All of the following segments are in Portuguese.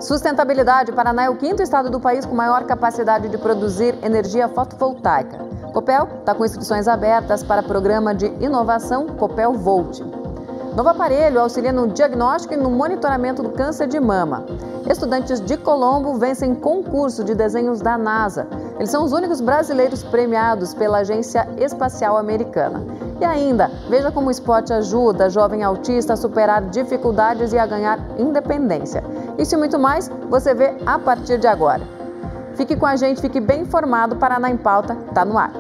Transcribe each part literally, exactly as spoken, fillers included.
Sustentabilidade. Paraná é o quinto estado do país com maior capacidade de produzir energia fotovoltaica. Copel está com inscrições abertas para programa de inovação Copel Volt. Novo aparelho auxilia no diagnóstico e no monitoramento do câncer de mama. Estudantes de Colombo vencem concurso de desenhos da NASA. Eles são os únicos brasileiros premiados pela Agência Espacial Americana. E ainda, veja como o esporte ajuda a jovem autista a superar dificuldades e a ganhar independência. Isso e muito mais você vê a partir de agora. Fique com a gente, fique bem informado. Paraná em Pauta está no ar.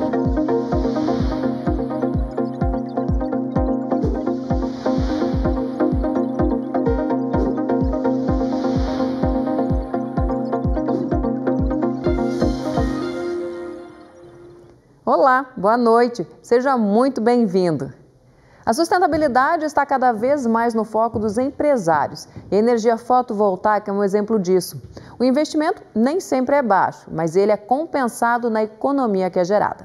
Olá, boa noite, seja muito bem-vindo. A sustentabilidade está cada vez mais no foco dos empresários e a energia fotovoltaica é um exemplo disso. O investimento nem sempre é baixo, mas ele é compensado na economia que é gerada.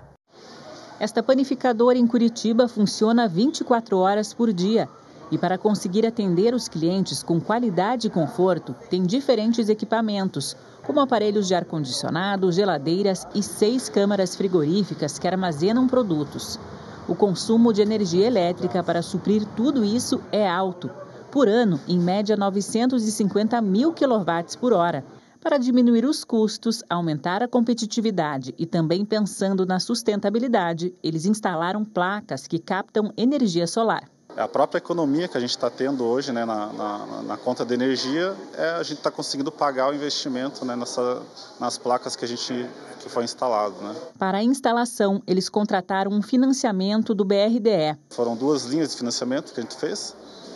Esta panificadora em Curitiba funciona vinte e quatro horas por dia e para conseguir atender os clientes com qualidade e conforto, tem diferentes equipamentos, como aparelhos de ar-condicionado, geladeiras e seis câmaras frigoríficas que armazenam produtos. O consumo de energia elétrica para suprir tudo isso é alto. Por ano, em média, novecentos e cinquenta mil quilowatts por hora. Para diminuir os custos, aumentar a competitividade e também pensando na sustentabilidade, eles instalaram placas que captam energia solar. A própria economia que a gente está tendo hoje, né, na, na, na conta de energia, é, a gente está conseguindo pagar o investimento, né, nessa, nas placas que a gente que foi instalado. Né. Para a instalação, eles contrataram um financiamento do B R D E. Foram duas linhas de financiamento que a gente fez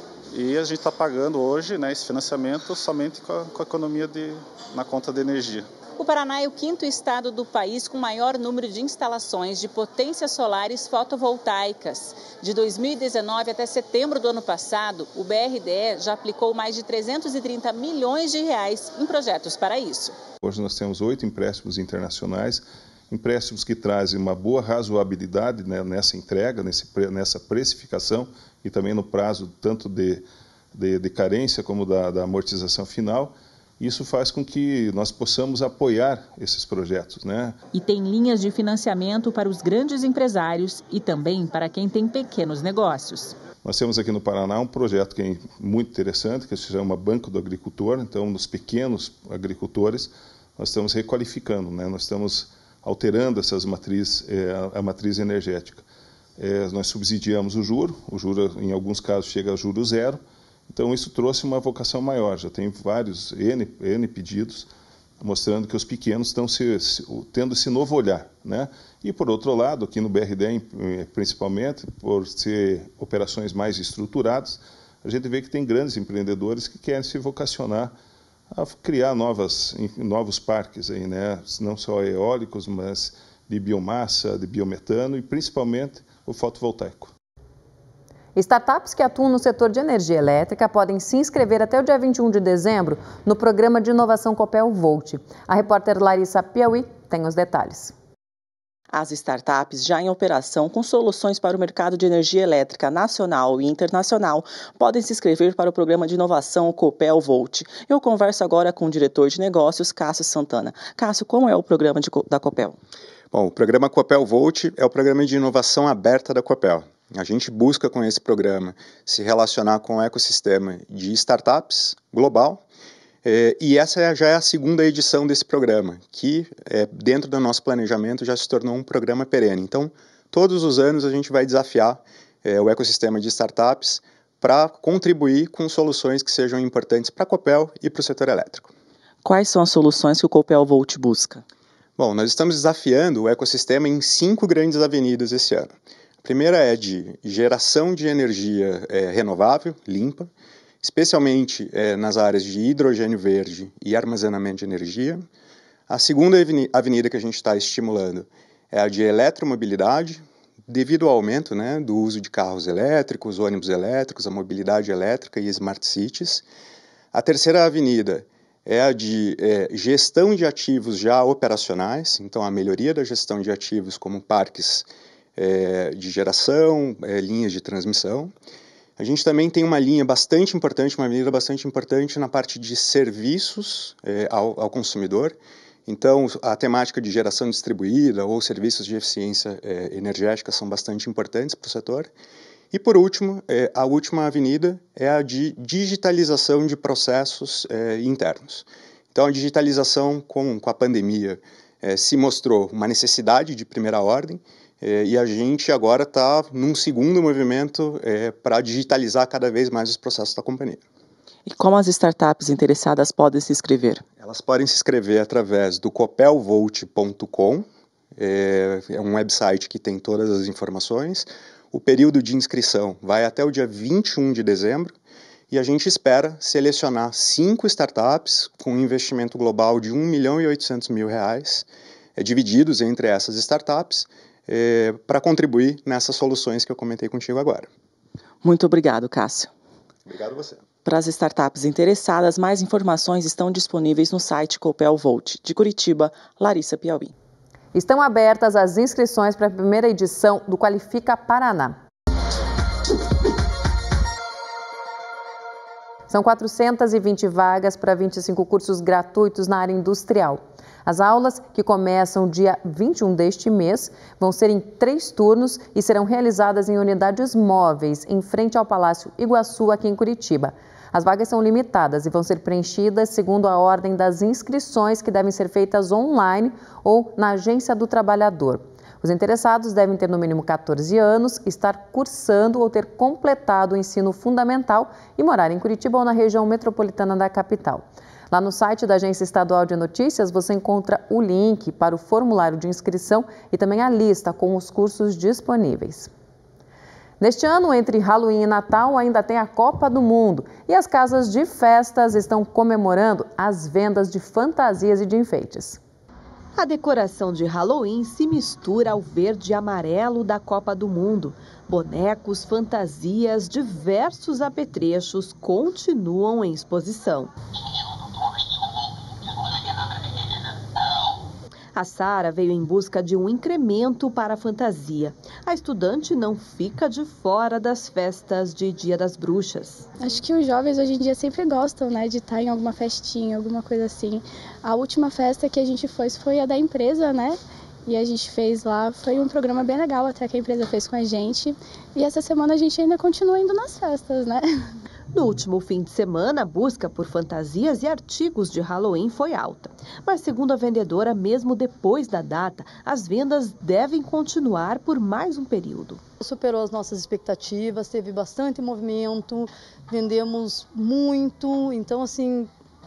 e a gente está pagando hoje, né, esse financiamento somente com a, com a economia de, na conta de energia. O Paraná é o quinto estado do país com maior número de instalações de potências solares fotovoltaicas. De dois mil e dezenove até setembro do ano passado, o B R D E já aplicou mais de trezentos e trinta milhões de reais em projetos para isso. Hoje nós temos oito empréstimos internacionais, empréstimos que trazem uma boa razoabilidade, né, nessa entrega, nesse, nessa precificação e também no prazo tanto de, de, de carência como da, da amortização final. Isso faz com que nós possamos apoiar esses projetos, né? E tem linhas de financiamento para os grandes empresários e também para quem tem pequenos negócios. Nós temos aqui no Paraná um projeto que é muito interessante, que se chama Banco do Agricultor. Então, nos pequenos agricultores, nós estamos requalificando, né? Nós estamos alterando essas matrizes, a matriz energética. Nós subsidiamos o juro, o juro em alguns casos chega a juro zero. Então, isso trouxe uma vocação maior. Já tem vários N, N pedidos mostrando que os pequenos estão se, se, tendo esse novo olhar, né? E, por outro lado, aqui no B R D E, principalmente, por ser operações mais estruturadas, a gente vê que tem grandes empreendedores que querem se vocacionar a criar novas, novos parques, aí, né? Não só eólicos, mas de biomassa, de biometano e, principalmente, o fotovoltaico. Startups que atuam no setor de energia elétrica podem se inscrever até o dia vinte e um de dezembro no programa de inovação Copel Volt. A repórter Larissa Piauí tem os detalhes. As startups já em operação com soluções para o mercado de energia elétrica nacional e internacional podem se inscrever para o programa de inovação Copel Volt. Eu converso agora com o diretor de negócios, Cássio Santana. Cássio, como é o programa de, da Copel? Bom, o programa Copel Volt é o programa de inovação aberta da Copel. A gente busca com esse programa se relacionar com o ecossistema de startups global eh, e essa já é a segunda edição desse programa, que eh, dentro do nosso planejamento já se tornou um programa perene. Então, todos os anos a gente vai desafiar eh, o ecossistema de startups para contribuir com soluções que sejam importantes para a Copel e para o setor elétrico. Quais são as soluções que o Copel Volt busca? Bom, nós estamos desafiando o ecossistema em cinco grandes avenidas esse ano. A primeira é de geração de energia é, renovável, limpa, especialmente é, nas áreas de hidrogênio verde e armazenamento de energia. A segunda avenida que a gente está estimulando é a de eletromobilidade, devido ao aumento, né, do uso de carros elétricos, ônibus elétricos, a mobilidade elétrica e smart cities. A terceira avenida é a de é, gestão de ativos já operacionais, então a melhoria da gestão de ativos como parques É, de geração, é, linhas de transmissão. A gente também tem uma linha bastante importante, uma avenida bastante importante na parte de serviços é, ao, ao consumidor. Então, a temática de geração distribuída ou serviços de eficiência é, energética são bastante importantes para o setor. E, por último, é, a última avenida é a de digitalização de processos é, internos. Então, a digitalização com, com a pandemia é, se mostrou uma necessidade de primeira ordem, É, e a gente agora está num segundo movimento é, para digitalizar cada vez mais os processos da companhia. E como as startups interessadas podem se inscrever? Elas podem se inscrever através do copel volt ponto com, é, é um website que tem todas as informações. O período de inscrição vai até o dia vinte e um de dezembro e a gente espera selecionar cinco startups com um investimento global de um milhão e oitocentos mil reais, é, divididos entre essas startups, É, para contribuir nessas soluções que eu comentei contigo agora. Muito obrigado, Cássio. Obrigado a você. Para as startups interessadas, mais informações estão disponíveis no site Copel Volt. De Curitiba, Larissa Piauí. Estão abertas as inscrições para a primeira edição do Qualifica Paraná. São quatrocentas e vinte vagas para vinte e cinco cursos gratuitos na área industrial. As aulas, que começam dia vinte e um deste mês, vão ser em três turnos e serão realizadas em unidades móveis, em frente ao Palácio Iguaçu, aqui em Curitiba. As vagas são limitadas e vão ser preenchidas segundo a ordem das inscrições, que devem ser feitas online ou na Agência do Trabalhador. Os interessados devem ter no mínimo quatorze anos, estar cursando ou ter completado o ensino fundamental e morar em Curitiba ou na região metropolitana da capital. Lá no site da Agência Estadual de Notícias você encontra o link para o formulário de inscrição e também a lista com os cursos disponíveis. Neste ano, entre Halloween e Natal, ainda tem a Copa do Mundo e as casas de festas estão comemorando as vendas de fantasias e de enfeites. A decoração de Halloween se mistura ao verde e amarelo da Copa do Mundo. Bonecos, fantasias, diversos apetrechos continuam em exposição. A Sara veio em busca de um incremento para a fantasia. A estudante não fica de fora das festas de Dia das Bruxas. Acho que os jovens hoje em dia sempre gostam, né, de estar em alguma festinha, alguma coisa assim. A última festa que a gente foi foi a da empresa, né? E a gente fez lá, foi um programa bem legal até que a empresa fez com a gente. E essa semana a gente ainda continua indo nas festas, né? No último fim de semana, a busca por fantasias e artigos de Halloween foi alta. Mas, segundo a vendedora, mesmo depois da data, as vendas devem continuar por mais um período. Superou as nossas expectativas, teve bastante movimento, vendemos muito, então, assim,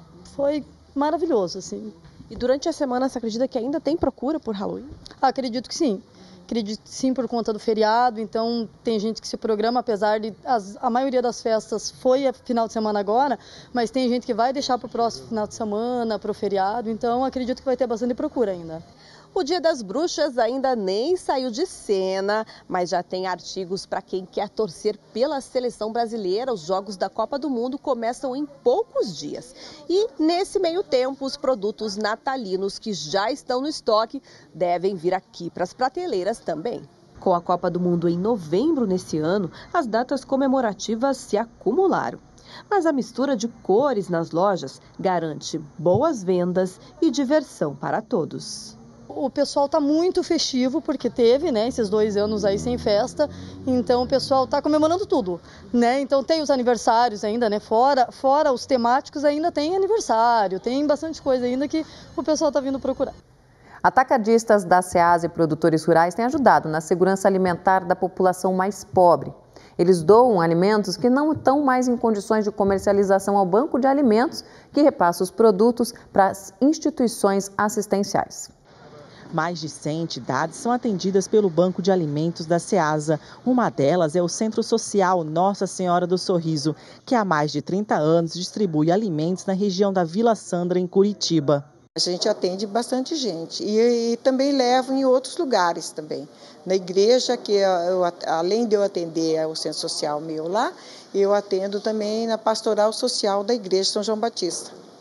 foi maravilhoso, assim. E durante a semana, você acredita que ainda tem procura por Halloween? Ah, acredito que sim. Acredito sim, por conta do feriado, então tem gente que se programa, apesar de as, a maioria das festas foi a final de semana agora, mas tem gente que vai deixar para o próximo final de semana, para o feriado, então acredito que vai ter bastante procura ainda. O Dia das Bruxas ainda nem saiu de cena, mas já tem artigos para quem quer torcer pela seleção brasileira. Os Jogos da Copa do Mundo começam em poucos dias. E, nesse meio tempo, os produtos natalinos que já estão no estoque devem vir aqui para as prateleiras também. Com a Copa do Mundo em novembro nesse ano, as datas comemorativas se acumularam. Mas a mistura de cores nas lojas garante boas vendas e diversão para todos. O pessoal está muito festivo, porque teve, né, esses dois anos aí sem festa, então o pessoal está comemorando tudo, né? Então tem os aniversários ainda, né? Fora, fora os temáticos ainda tem aniversário, tem bastante coisa ainda que o pessoal está vindo procurar. Atacadistas da SEASA e produtores rurais têm ajudado na segurança alimentar da população mais pobre. Eles doam alimentos que não estão mais em condições de comercialização ao Banco de Alimentos, que repassa os produtos para as instituições assistenciais. Mais de cem entidades são atendidas pelo Banco de Alimentos da SEASA. Uma delas é o Centro Social Nossa Senhora do Sorriso, que há mais de trinta anos distribui alimentos na região da Vila Sandra, em Curitiba. A gente atende bastante gente e, e também levo em outros lugares também. Na igreja, que eu, além de eu atender o Centro Social meu lá, eu atendo também na Pastoral Social da Igreja São João Batista.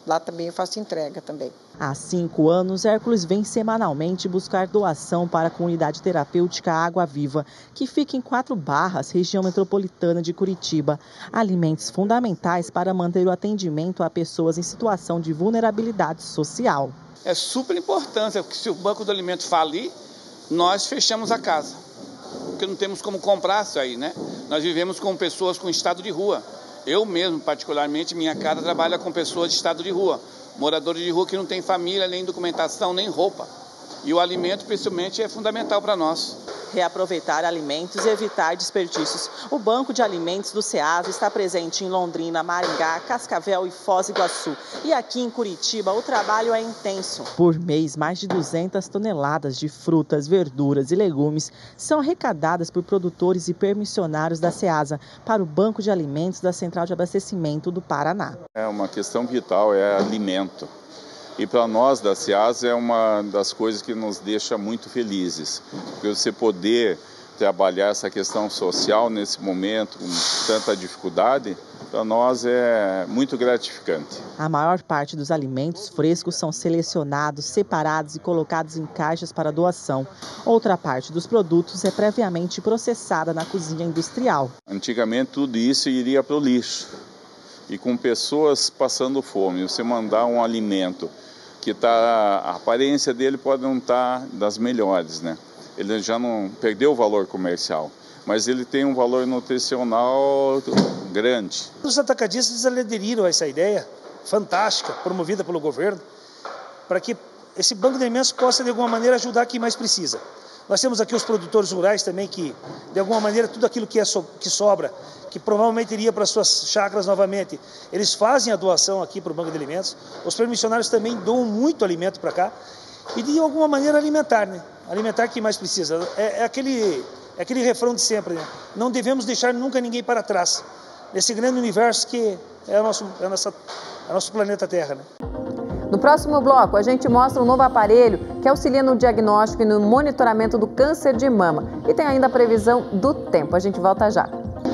Lá também eu faço entrega também. Há cinco anos, Hércules vem semanalmente buscar doação para a comunidade terapêutica Água Viva, que fica em Quatro Barras, região metropolitana de Curitiba. Alimentos fundamentais para manter o atendimento a pessoas em situação de vulnerabilidade social. É super importante, porque se o Banco do Alimento falir, nós fechamos a casa, porque não temos como comprar isso aí, né? Nós vivemos com pessoas com estado de rua. Eu mesmo, particularmente, minha casa trabalha com pessoas de estado de rua, moradores de rua que não têm família, nem documentação, nem roupa. E o alimento, principalmente, é fundamental para nós. Reaproveitar alimentos e evitar desperdícios. O Banco de Alimentos do SEASA está presente em Londrina, Maringá, Cascavel e Foz do Iguaçu. E aqui em Curitiba o trabalho é intenso. Por mês, mais de duzentas toneladas de frutas, verduras e legumes são arrecadadas por produtores e permissionários da SEASA para o Banco de Alimentos da Central de Abastecimento do Paraná. É uma questão vital, é alimento. E para nós da SEASA é uma das coisas que nos deixa muito felizes, porque você poder trabalhar essa questão social nesse momento com tanta dificuldade, para nós é muito gratificante. A maior parte dos alimentos frescos são selecionados, separados e colocados em caixas para doação. Outra parte dos produtos é previamente processada na cozinha industrial. Antigamente tudo isso iria para o lixo. E com pessoas passando fome, você mandar um alimento que tá, a aparência dele pode não estar das melhores, né? Ele já não perdeu o valor comercial, mas ele tem um valor nutricional grande. Os atacadistas aderiram a essa ideia fantástica, promovida pelo governo, para que esse banco de alimentos possa, de alguma maneira, ajudar quem mais precisa. Nós temos aqui os produtores rurais também que, de alguma maneira, tudo aquilo que, é so, que sobra, que provavelmente iria para suas chácaras novamente, eles fazem a doação aqui para o Banco de Alimentos. Os permissionários também doam muito alimento para cá e, de alguma maneira, alimentar, né? Alimentar quem mais precisa. É, é, aquele, é aquele refrão de sempre, né? Não devemos deixar nunca ninguém para trás, nesse grande universo que é o nosso, é a nossa, é o nosso planeta Terra, né? No próximo bloco, a gente mostra um novo aparelho que auxilia no diagnóstico e no monitoramento do câncer de mama. E tem ainda a previsão do tempo. A gente volta já.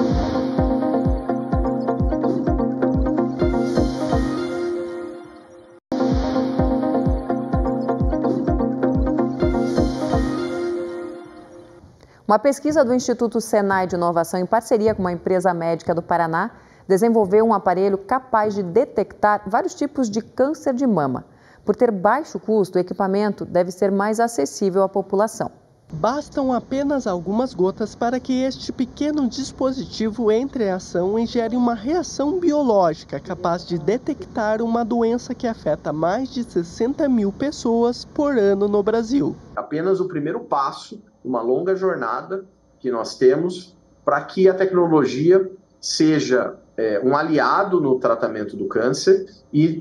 Uma pesquisa do Instituto Senai de Inovação, em parceria com uma empresa médica do Paraná, desenvolveu um aparelho capaz de detectar vários tipos de câncer de mama. Por ter baixo custo, o equipamento deve ser mais acessível à população. Bastam apenas algumas gotas para que este pequeno dispositivo entre em ação e gere uma reação biológica capaz de detectar uma doença que afeta mais de sessenta mil pessoas por ano no Brasil. Apenas o primeiro passo, uma longa jornada que nós temos para que a tecnologia seja é, um aliado no tratamento do câncer e,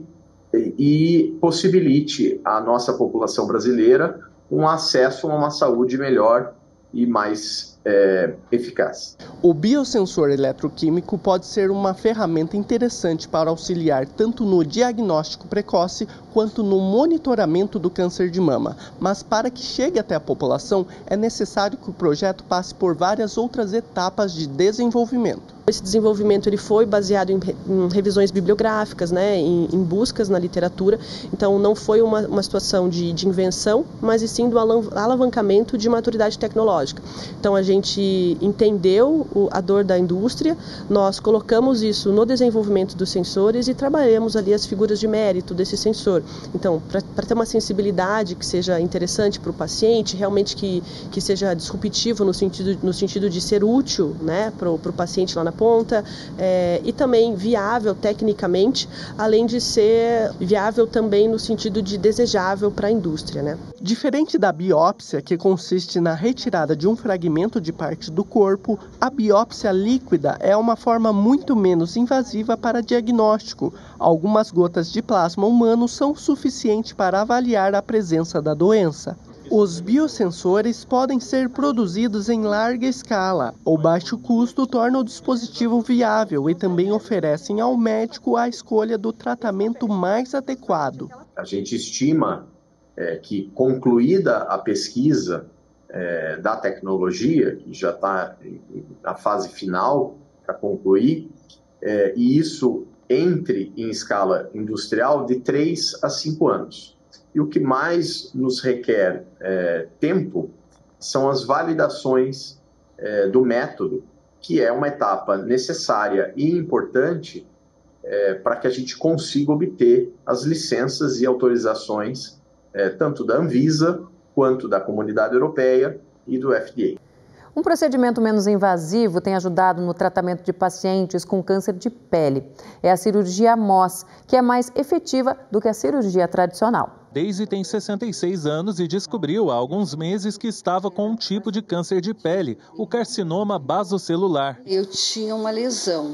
e possibilite à nossa população brasileira um acesso a uma saúde melhor e mais é, eficaz. O biosensor eletroquímico pode ser uma ferramenta interessante para auxiliar tanto no diagnóstico precoce quanto no monitoramento do câncer de mama. Mas para que chegue até a população, é necessário que o projeto passe por várias outras etapas de desenvolvimento. Esse desenvolvimento ele foi baseado em, em revisões bibliográficas, né, em, em buscas na literatura. Então não foi uma, uma situação de, de invenção, mas e sim do alavancamento de maturidade tecnológica. Então a gente entendeu o, a dor da indústria, nós colocamos isso no desenvolvimento dos sensores e trabalhamos ali as figuras de mérito desse sensor. Então, para ter uma sensibilidade que seja interessante para o paciente, realmente que, que seja disruptivo no sentido, no sentido de ser útil, né, para o paciente lá na ponta, é, e também viável tecnicamente, além de ser viável também no sentido de desejável para a indústria, né? Diferente da biópsia, que consiste na retirada de um fragmento de parte do corpo, a biópsia líquida é uma forma muito menos invasiva para diagnóstico. Algumas gotas de plasma humano são suficientes para avaliar a presença da doença. Os biosensores podem ser produzidos em larga escala. O baixo custo torna o dispositivo viável e também oferecem ao médico a escolha do tratamento mais adequado. A gente estima é, que, concluída a pesquisa é, da tecnologia, que já está na fase final para concluir, é, e isso entre em escala industrial de três a cinco anos. E o que mais nos requer é, tempo são as validações é, do método, que é uma etapa necessária e importante é, para que a gente consiga obter as licenças e autorizações é, tanto da Anvisa quanto da Comunidade Europeia e do F D A. Um procedimento menos invasivo tem ajudado no tratamento de pacientes com câncer de pele. É a cirurgia M O S, que é mais efetiva do que a cirurgia tradicional. Daisy tem sessenta e seis anos e descobriu há alguns meses que estava com um tipo de câncer de pele, o carcinoma basocelular. Eu tinha uma lesão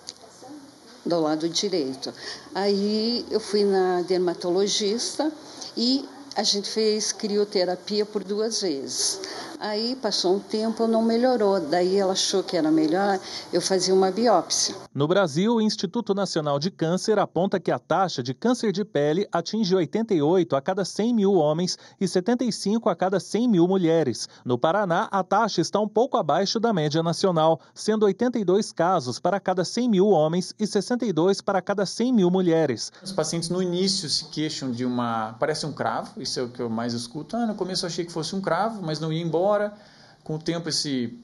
do lado direito. Aí eu fui na dermatologista e a gente fez crioterapia por duas vezes. Aí passou um tempo, não melhorou. Daí ela achou que era melhor eu fazia uma biópsia. No Brasil, o Instituto Nacional de Câncer aponta que a taxa de câncer de pele atinge oitenta e oito a cada cem mil homens e setenta e cinco a cada cem mil mulheres. No Paraná, a taxa está um pouco abaixo da média nacional, sendo oitenta e dois casos para cada cem mil homens e sessenta e dois para cada cem mil mulheres. Os pacientes no início se queixam de uma... parece um cravo, isso é o que eu mais escuto. Ah, no começo eu achei que fosse um cravo, mas não ia embora. Com o tempo esse,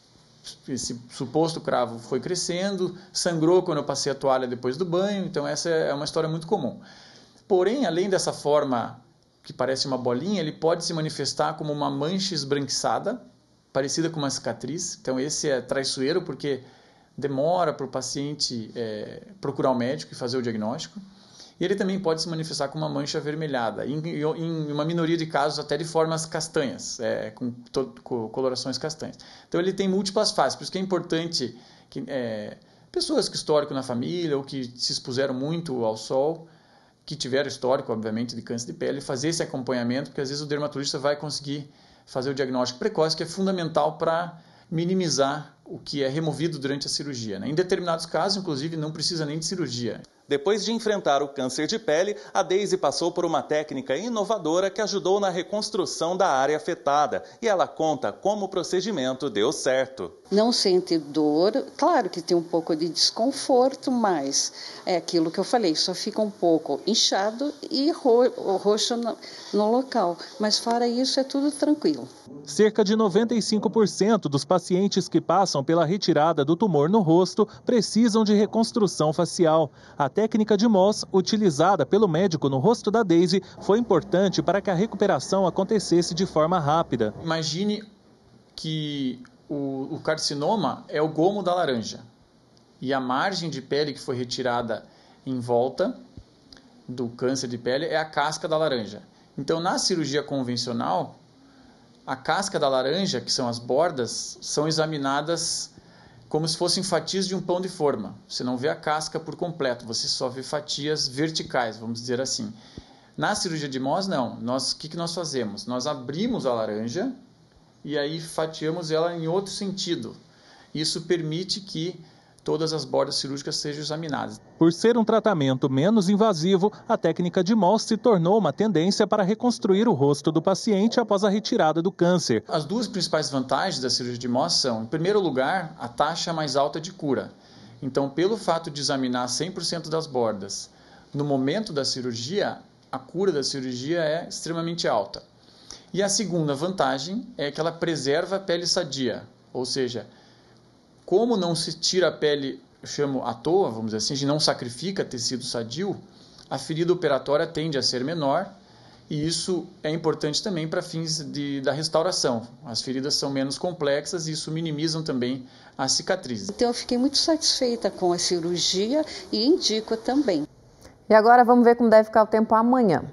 esse suposto cravo foi crescendo, sangrou quando eu passei a toalha depois do banho, então essa é uma história muito comum. Porém, além dessa forma que parece uma bolinha, ele pode se manifestar como uma mancha esbranquiçada, parecida com uma cicatriz. Então esse é traiçoeiro porque demora para o paciente é, procurar o médico e fazer o diagnóstico. E ele também pode se manifestar com uma mancha avermelhada, em, em uma minoria de casos até de formas castanhas, é, com, to, com colorações castanhas. Então ele tem múltiplas fases, por isso que é importante que é, pessoas com histórico na família ou que se expuseram muito ao sol, que tiveram histórico, obviamente, de câncer de pele, fazer esse acompanhamento, porque às vezes o dermatologista vai conseguir fazer o diagnóstico precoce, que é fundamental para minimizar o que é removido durante a cirurgia, né? Em determinados casos, inclusive, não precisa nem de cirurgia. Depois de enfrentar o câncer de pele, a Daisy passou por uma técnica inovadora que ajudou na reconstrução da área afetada. E ela conta como o procedimento deu certo. Não sente dor, claro que tem um pouco de desconforto, mas é aquilo que eu falei, só fica um pouco inchado e ro roxo no, no local. Mas fora isso, é tudo tranquilo. Cerca de noventa e cinco por cento dos pacientes que passam pela retirada do tumor no rosto precisam de reconstrução facial. A técnica de M O S, utilizada pelo médico no rosto da Daisy, foi importante para que a recuperação acontecesse de forma rápida. Imagine que o, o carcinoma é o gomo da laranja e a margem de pele que foi retirada em volta do câncer de pele é a casca da laranja. Então, na cirurgia convencional, a casca da laranja, que são as bordas, são examinadas como se fossem fatias de um pão de forma. Você não vê a casca por completo, você só vê fatias verticais, vamos dizer assim. Na cirurgia de M O S, não. Nós, o que, que nós fazemos? Nós abrimos a laranja e aí fatiamos ela em outro sentido. Isso permite que todas as bordas cirúrgicas sejam examinadas. Por ser um tratamento menos invasivo, a técnica de M O S se tornou uma tendência para reconstruir o rosto do paciente após a retirada do câncer. As duas principais vantagens da cirurgia de M O S são, em primeiro lugar, a taxa mais alta de cura. Então, pelo fato de examinar cem por cento das bordas, no momento da cirurgia, a cura da cirurgia é extremamente alta. E a segunda vantagem é que ela preserva a pele sadia, ou seja, como não se tira a pele, eu chamo à toa, vamos dizer assim, a gente não sacrifica tecido sadio, a ferida operatória tende a ser menor e isso é importante também para fins de, da restauração. As feridas são menos complexas e isso minimizam também as cicatrizes. Então eu fiquei muito satisfeita com a cirurgia e indico também. E agora vamos ver como deve ficar o tempo amanhã.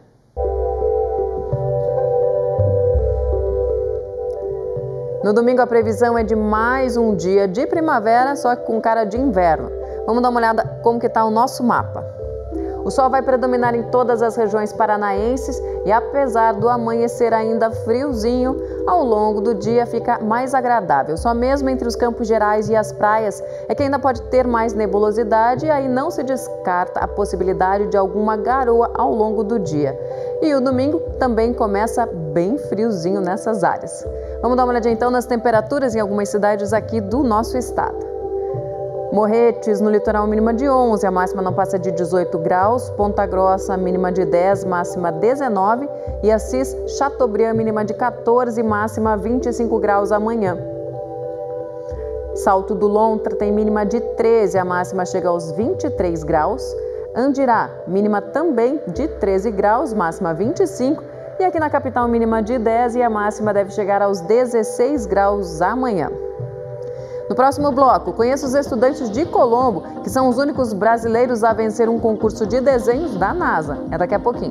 No domingo a previsão é de mais um dia de primavera, só que com cara de inverno. Vamos dar uma olhada como que está o nosso mapa. O sol vai predominar em todas as regiões paranaenses e apesar do amanhecer ainda friozinho, ao longo do dia fica mais agradável. Só mesmo entre os Campos Gerais e as praias é que ainda pode ter mais nebulosidade e aí não se descarta a possibilidade de alguma garoa ao longo do dia. E o domingo também começa bem friozinho nessas áreas. Vamos dar uma olhadinha então nas temperaturas em algumas cidades aqui do nosso estado. Morretes, no litoral, mínima de onze, a máxima não passa de dezoito graus. Ponta Grossa, mínima de dez, máxima dezenove. E Assis, Chateaubriand, mínima de quatorze, máxima vinte e cinco graus amanhã. Salto do Lontra tem mínima de treze, a máxima chega aos vinte e três graus. Andirá, mínima também de treze graus, máxima vinte e cinco. E aqui na capital, mínima de dez e a máxima deve chegar aos dezesseis graus amanhã. No próximo bloco, conheça os estudantes de Colombo, que são os únicos brasileiros a vencer um concurso de desenhos da NASA. É daqui a pouquinho.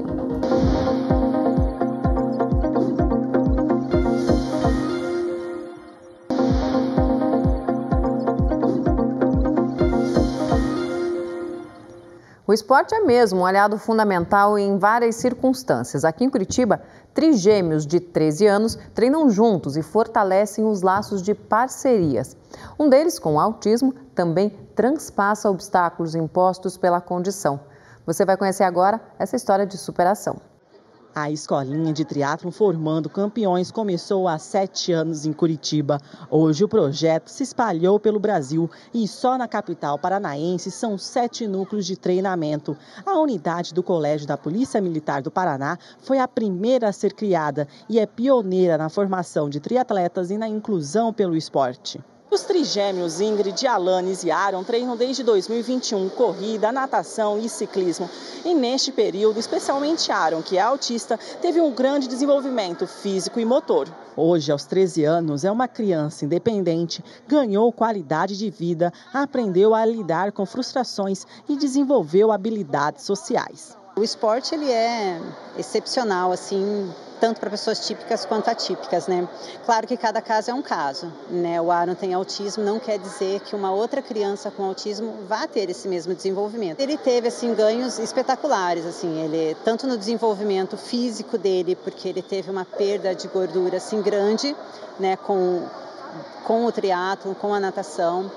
O esporte é mesmo um aliado fundamental em várias circunstâncias. Aqui em Curitiba, trigêmeos de treze anos treinam juntos e fortalecem os laços de parcerias. Um deles, com autismo, também transpassa obstáculos impostos pela condição. Você vai conhecer agora essa história de superação. A escolinha de triatlon Formando Campeões começou há sete anos em Curitiba. Hoje o projeto se espalhou pelo Brasil e só na capital paranaense são sete núcleos de treinamento. A unidade do Colégio da Polícia Militar do Paraná foi a primeira a ser criada e é pioneira na formação de triatletas e na inclusão pelo esporte. Os trigêmeos Ingrid, Alanis e Aaron treinam desde dois mil e vinte e um corrida, natação e ciclismo. E neste período, especialmente Aaron, que é autista, teve um grande desenvolvimento físico e motor. Hoje, aos treze anos, é uma criança independente, ganhou qualidade de vida, aprendeu a lidar com frustrações e desenvolveu habilidades sociais. O esporte ele é excepcional, assim, tanto para pessoas típicas quanto atípicas, né? Claro que cada caso é um caso, né? O Aaron tem autismo, não quer dizer que uma outra criança com autismo vá ter esse mesmo desenvolvimento. Ele teve, assim, ganhos espetaculares, assim, ele, tanto no desenvolvimento físico dele, porque ele teve uma perda de gordura, assim, grande, né? Com, com o triatlon, com a natação,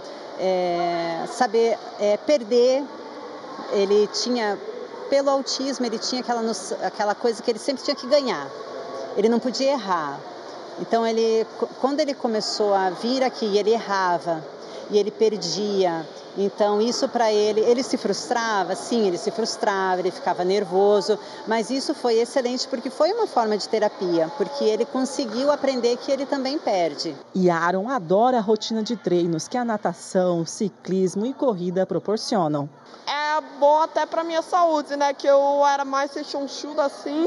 é, saber é, perder, ele tinha... Pelo autismo, ele tinha aquela, aquela coisa que ele sempre tinha que ganhar. Ele não podia errar. Então, ele, quando ele começou a vir aqui, ele errava e ele perdia. Então, isso para ele, ele se frustrava, sim, ele se frustrava, ele ficava nervoso, mas isso foi excelente porque foi uma forma de terapia, porque ele conseguiu aprender que ele também perde. E Aaron adora a rotina de treinos que a natação, ciclismo e corrida proporcionam. É bom até para minha saúde, né, que eu era mais rechonchuda assim,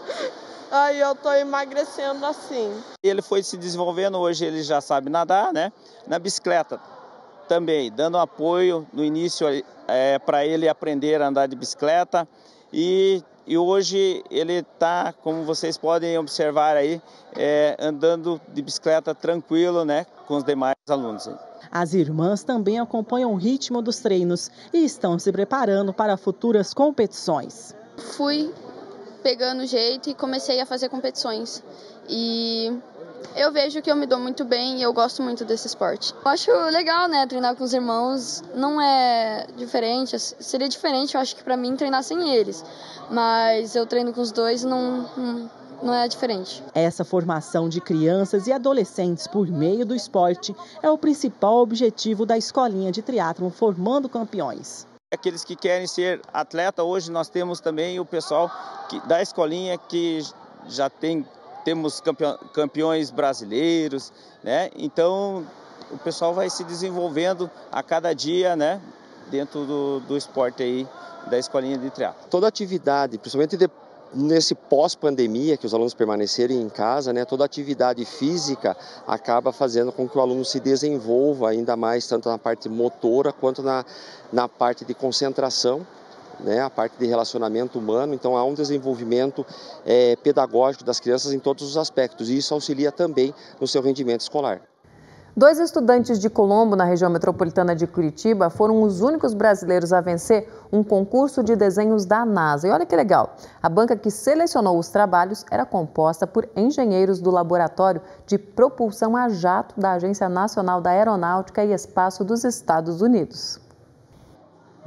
aí eu tô emagrecendo assim. Ele foi se desenvolvendo, hoje ele já sabe nadar, né, na bicicleta. Também, dando apoio no início é, para ele aprender a andar de bicicleta e, e hoje ele está, como vocês podem observar aí, é, andando de bicicleta tranquilo, né, com os demais alunos. As irmãs também acompanham o ritmo dos treinos e estão se preparando para futuras competições. Fui pegando jeito e comecei a fazer competições e... eu vejo que eu me dou muito bem e eu gosto muito desse esporte. Eu acho legal, né, treinar com os irmãos, não é diferente, seria diferente, eu acho que pra mim treinar sem eles, mas eu treino com os dois e não, não, não é diferente. Essa formação de crianças e adolescentes por meio do esporte é o principal objetivo da escolinha de triatlon Formando Campeões. Aqueles que querem ser atleta, hoje nós temos também o pessoal que, da escolinha que já tem Temos campeões brasileiros, né? Então o pessoal vai se desenvolvendo a cada dia, né? Dentro do, do esporte aí, da escolinha de triatlo. Toda atividade, principalmente de, nesse pós-pandemia, que os alunos permanecerem em casa, né? Toda atividade física acaba fazendo com que o aluno se desenvolva ainda mais, tanto na parte motora quanto na, na parte de concentração. Né, a parte de relacionamento humano, então há um desenvolvimento é, pedagógico das crianças em todos os aspectos e isso auxilia também no seu rendimento escolar. Dois estudantes de Colombo, na região metropolitana de Curitiba, foram os únicos brasileiros a vencer um concurso de desenhos da NASA. E olha que legal, a banca que selecionou os trabalhos era composta por engenheiros do Laboratório de Propulsão a Jato da Agência Nacional da Aeronáutica e Espaço dos Estados Unidos.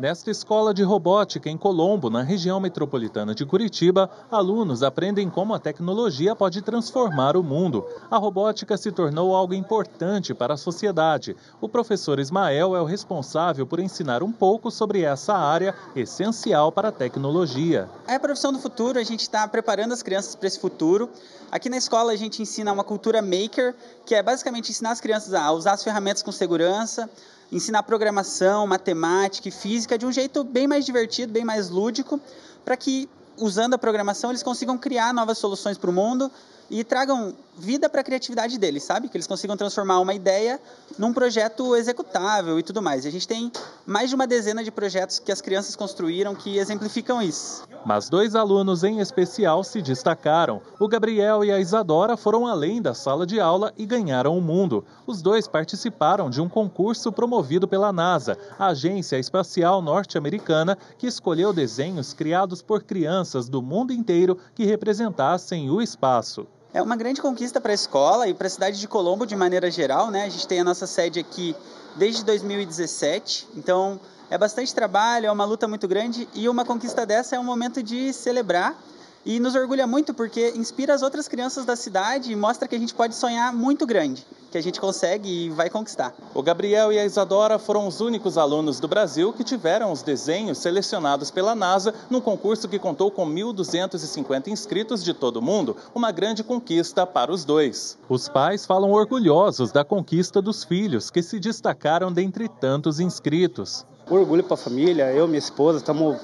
Nesta escola de robótica em Colombo, na região metropolitana de Curitiba, alunos aprendem como a tecnologia pode transformar o mundo. A robótica se tornou algo importante para a sociedade. O professor Ismael é o responsável por ensinar um pouco sobre essa área essencial para a tecnologia. É a profissão do futuro, a gente está preparando as crianças para esse futuro. Aqui na escola a gente ensina uma cultura maker, que é basicamente ensinar as crianças a usar as ferramentas com segurança, ensinar programação, matemática e física de um jeito bem mais divertido, bem mais lúdico, para que, usando a programação, eles consigam criar novas soluções para o mundo e tragam vida para a criatividade deles, sabe? Que eles consigam transformar uma ideia num projeto executável e tudo mais. E a gente tem mais de uma dezena de projetos que as crianças construíram que exemplificam isso. Mas dois alunos em especial se destacaram. O Gabriel e a Isadora foram além da sala de aula e ganharam o mundo. Os dois participaram de um concurso promovido pela NASA, a agência espacial norte-americana, que escolheu desenhos criados por crianças do mundo inteiro que representassem o espaço. É uma grande conquista para a escola e para a cidade de Colombo de maneira geral, né? A gente tem a nossa sede aqui desde dois mil e dezessete, então é bastante trabalho, é uma luta muito grande e uma conquista dessa é um momento de celebrar e nos orgulha muito porque inspira as outras crianças da cidade e mostra que a gente pode sonhar muito grande, que a gente consegue e vai conquistar. O Gabriel e a Isadora foram os únicos alunos do Brasil que tiveram os desenhos selecionados pela NASA num concurso que contou com mil duzentos e cinquenta inscritos de todo o mundo, uma grande conquista para os dois. Os pais falam orgulhosos da conquista dos filhos, que se destacaram dentre tantos inscritos. Orgulho para a família, eu e minha esposa, estamos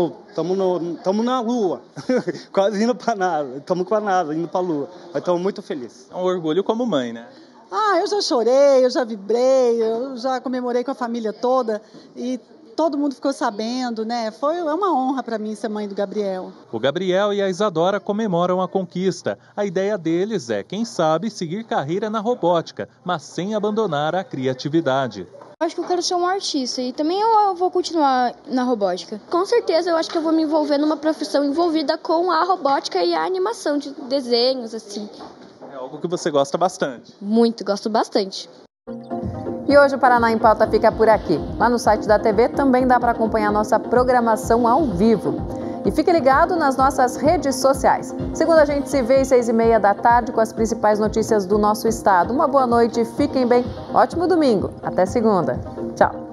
na Lua, quase indo para a NASA, estamos com a NASA, indo para a Lua, mas estamos muito felizes. É um orgulho como mãe, né? Ah, eu já chorei, eu já vibrei, eu já comemorei com a família toda e todo mundo ficou sabendo, né? Foi é uma honra para mim ser mãe do Gabriel. O Gabriel e a Isadora comemoram a conquista. A ideia deles é, quem sabe, seguir carreira na robótica, mas sem abandonar a criatividade. Acho que eu quero ser um artista e também eu vou continuar na robótica. Com certeza eu acho que eu vou me envolver numa profissão envolvida com a robótica e a animação de desenhos, assim. É algo que você gosta bastante. Muito, gosto bastante. E hoje o Paraná em Pauta fica por aqui. Lá no site da T V também dá para acompanhar nossa programação ao vivo. E fique ligado nas nossas redes sociais. Segunda a gente se vê às seis e meia da tarde com as principais notícias do nosso estado. Uma boa noite, fiquem bem, ótimo domingo. Até segunda. Tchau.